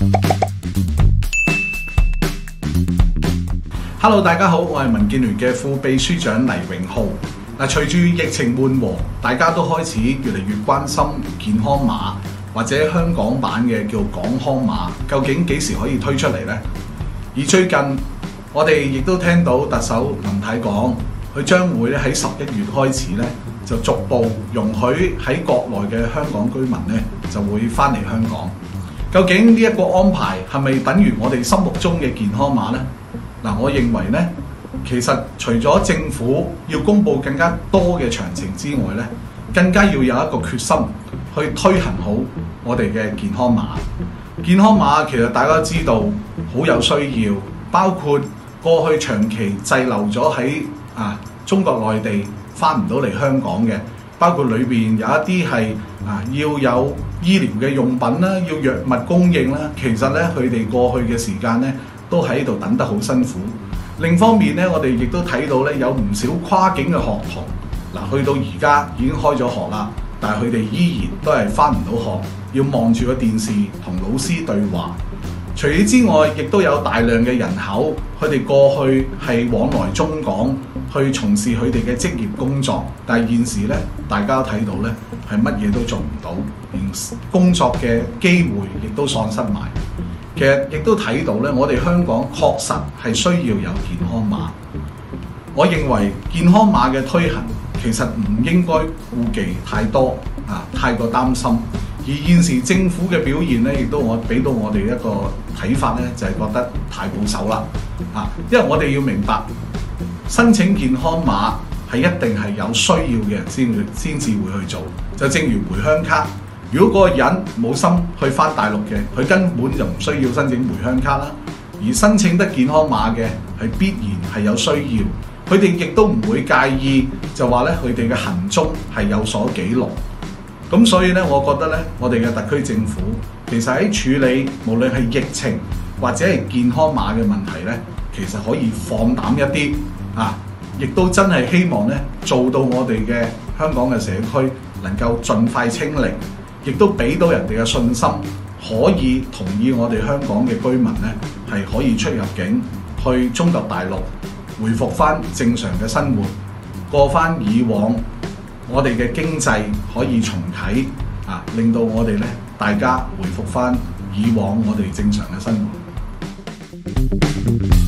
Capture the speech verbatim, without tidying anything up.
Hello， 大家好，我係民建聯嘅副秘書長黎永浩。嗱，隨住疫情緩和，大家都開始越嚟越關心健康碼或者香港版嘅叫港康碼，究竟幾時可以推出嚟呢？而最近我哋亦都聽到特首林太講，佢將會咧喺十一月開始咧就逐步容許喺國內嘅香港居民咧就會翻嚟香港。究竟呢一個安排係咪等於我哋心目中嘅健康碼呢？嗱，我認為咧，其實除咗政府要公布更加多嘅詳情之外咧，更加要有一個決心去推行好我哋嘅健康碼。健康碼其實大家都知道好有需要，包括過去長期滯留咗喺啊中國內地翻唔到嚟香港嘅，包括裏邊有一啲係啊要有醫療嘅用品啦，要藥物供應啦，其實咧佢哋過去嘅時間咧，都喺度等得好辛苦。另一方面咧，我哋亦都睇到咧有唔少跨境嘅學童，嗱去到而家已經開咗學啦，但係佢哋依然都係返唔到學，要望住個電視同老師對話。除此之外，亦都有大量嘅人口，佢哋過去係往來中港去從事佢哋嘅職業工作，但係現時咧，大家睇到咧係乜嘢都做唔到，連工作嘅機會亦都喪失埋。其實亦都睇到咧，我哋香港確實係需要有健康碼。我認為健康碼嘅推行其實唔應該顧忌太多啊，太過擔心。而現時政府嘅表現咧，亦都我俾到我哋一個睇法咧，就係覺得太保守啦啊！因為我哋要明白，申請健康碼係一定係有需要嘅人先會先至會去做。就正如回鄉卡。如果嗰個人冇心去返大陸嘅，佢根本就唔需要申請回鄉卡啦。而申請得健康碼嘅係必然係有需要，佢哋亦都唔會介意就話咧佢哋嘅行蹤係有所記錄。咁所以咧，我覺得咧，我哋嘅特區政府其實喺處理無論係疫情或者係健康碼嘅問題咧，其實可以放膽一啲啊！亦都真係希望咧做到我哋嘅香港嘅社區能夠盡快清零。亦都俾到人哋嘅信心，可以同意我哋香港嘅居民咧係可以出入境去中國大陸，恢復翻正常嘅生活，過翻以往我哋嘅經濟可以重啟啊，令到我哋咧大家恢復翻以往我哋正常嘅生活。